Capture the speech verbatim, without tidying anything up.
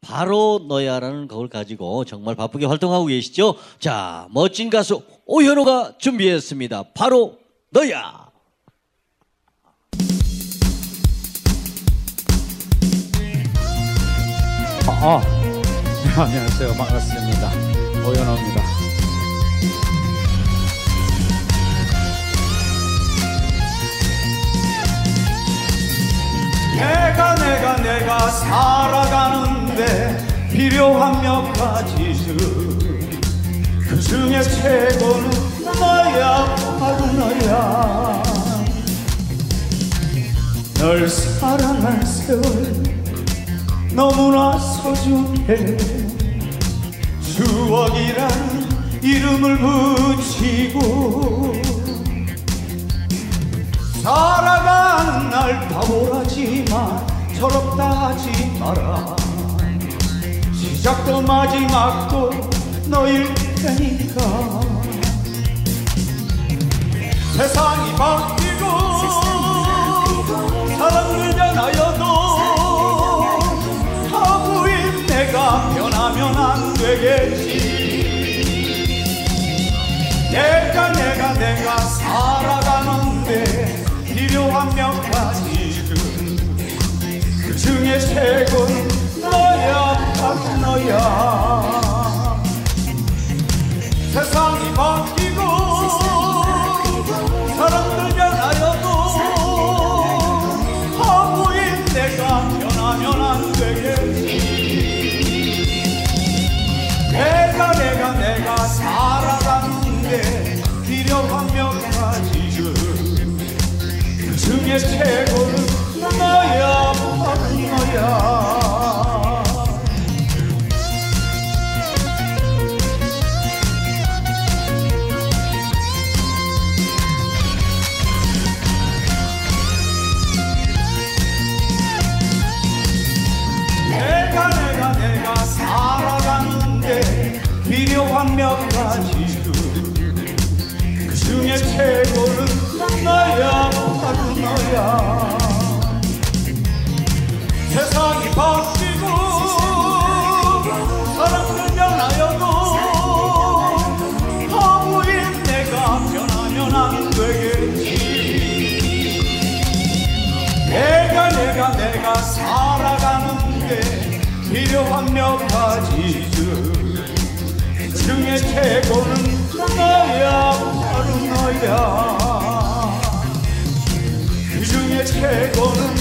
바로 너야라는 곡을 가지고 정말 바쁘게 활동하고 계시죠. 자, 멋진 가수 오현호가 준비했습니다. 바로 너야. 아, 아. 네, 안녕하세요. 반갑습니다. 오현호입니다. 내가 내가 내가 살아가는데 필요한 몇 가지들 그 중에 최고는 너야 바로 너야. 널 사랑한 세월 너무나 소중해. 추억이라는 이름을 붙이고 살아가는 날 바보라지만 철없다 하지 마라. 시작도 마지막도 너일 테니까. 세상이 바뀌고 사람들 변하여도 하부인 내가 변하면 안 되겠지. 내가 내가 내가 살아가는데 필요한 몇 가지들 그 중에 최고는 너야 바로 너야. 세상이 바뀌고 사람들 변하여도 하부인 내가 변하면 안 되겠지. 내가 내가 내가 살아가는데 필요한 몇 가지들 그 중에 최고는 너야 바로 너야. 내가 내가 내가 살아가는데 필요한 몇 가지들 그 중에 최고는 너야 바로 너야. 세상이 바뀌고 사람들 변하여도 하부인 내가 변하면 안 되겠지. 내가 내가 내가 살아가는데 필요한 몇 가지들 그 중에 최고는 너야 바로 너야. 그 중에 최고는